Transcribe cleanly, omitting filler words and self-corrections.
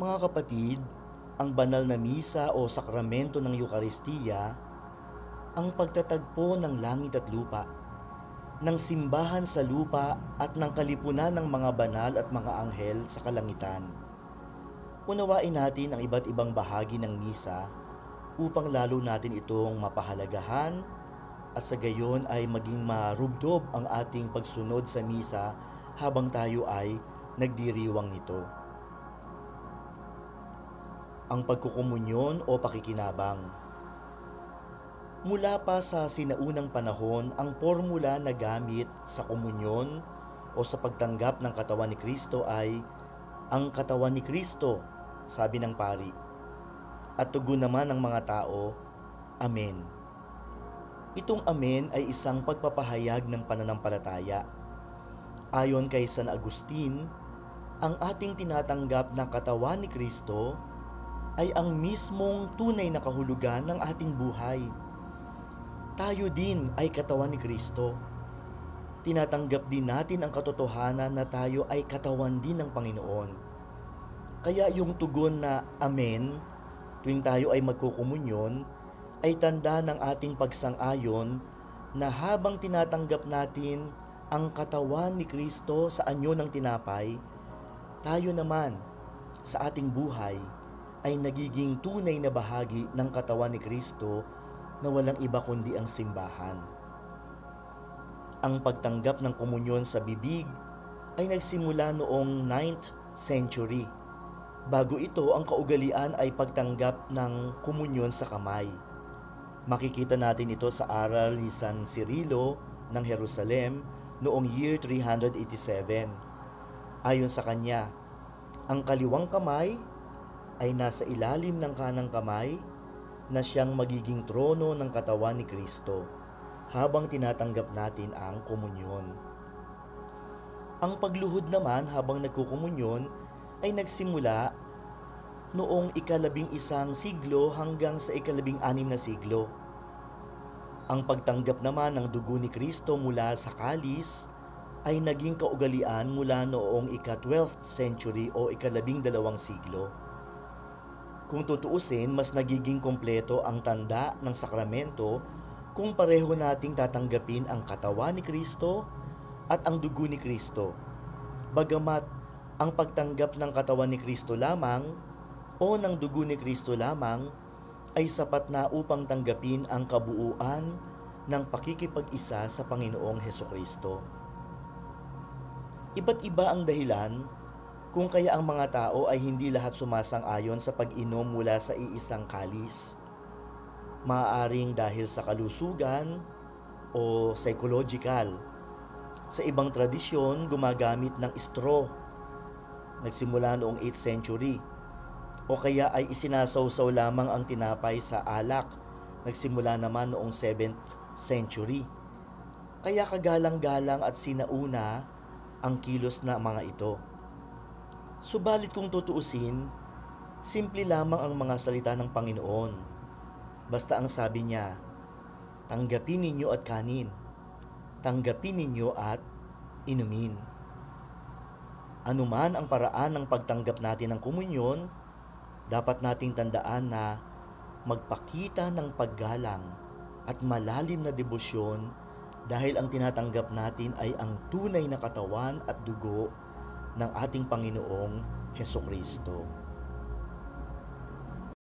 Mga kapatid, ang banal na misa o sakramento ng Eukaristiya ang pagtatagpo ng langit at lupa, ng simbahan sa lupa at ng kalipunan ng mga banal at mga anghel sa kalangitan. Unawain natin ang iba't ibang bahagi ng misa upang lalo natin itong mapahalagahan at sa gayon ay maging marubdob ang ating pagsunod sa misa habang tayo ay nagdiriwang nito. Ang pagkukumunyon o pakikinabang. Mula pa sa sinaunang panahon, ang formula na gamit sa komunyon o sa pagtanggap ng katawan ni Kristo ay ang katawan ni Kristo, sabi ng pari. At tugon naman ng mga tao, Amen. Itong Amen ay isang pagpapahayag ng pananampalataya. Ayon kay San Agustin, ang ating tinatanggap na katawan ni Kristo ay ang mismong tunay na kahulugan ng ating buhay. Tayo din ay katawan ni Kristo. Tinatanggap din natin ang katotohanan na tayo ay katawan din ng Panginoon. Kaya yung tugon na Amen tuwing tayo ay magkukumunyon ay tanda ng ating pagsang-ayon na habang tinatanggap natin ang katawan ni Kristo sa anyo ng tinapay, tayo naman sa ating buhay ay nagiging tunay na bahagi ng katawan ni Kristo na walang iba kundi ang simbahan. Ang pagtanggap ng komunyon sa bibig ay nagsimula noong 9th century. Bago ito, ang kaugalian ay pagtanggap ng komunyon sa kamay. Makikita natin ito sa aral ni San Cirilo ng Jerusalem noong year 387. Ayon sa kanya, ang kaliwang kamay ay nasa ilalim ng kanang kamay na siyang magiging trono ng katawan ni Kristo habang tinatanggap natin ang komunyon. Ang pagluhod naman habang nagkukomunyon ay nagsimula noong ika-11 siglo hanggang sa ika-16 na siglo. Ang pagtanggap naman ng dugo ni Kristo mula sa kalis ay naging kaugalian mula noong ika-12th century o ika-12 siglo. Kung tutuusin, mas nagiging kompleto ang tanda ng sakramento kung pareho nating tatanggapin ang katawan ni Kristo at ang dugo ni Kristo. Bagamat ang pagtanggap ng katawan ni Kristo lamang o ng dugo ni Kristo lamang ay sapat na upang tanggapin ang kabuuan ng pakikipag-isa sa Panginoong Hesukristo. Iba't iba ang dahilan kung kaya ang mga tao ay hindi lahat sumasang-ayon sa pag-inom mula sa iisang kalis. Maaaring dahil sa kalusugan o psychological. Sa ibang tradisyon, gumagamit ng straw. Nagsimula noong 8th century. O kaya ay isinasawsaw lamang ang tinapay sa alak. Nagsimula naman noong 7th century. Kaya kagalang-galang at sinauna ang kilos na mga ito. Subalit kung tutuusin, simple lamang ang mga salita ng Panginoon. Basta ang sabi niya, tanggapin ninyo at kanin, tanggapin ninyo at inumin. Anuman ang paraan ng pagtanggap natin ng komunyon, dapat nating tandaan na magpakita ng paggalang at malalim na debosyon dahil ang tinatanggap natin ay ang tunay na katawan at dugo ng ating Panginoong Hesukristo.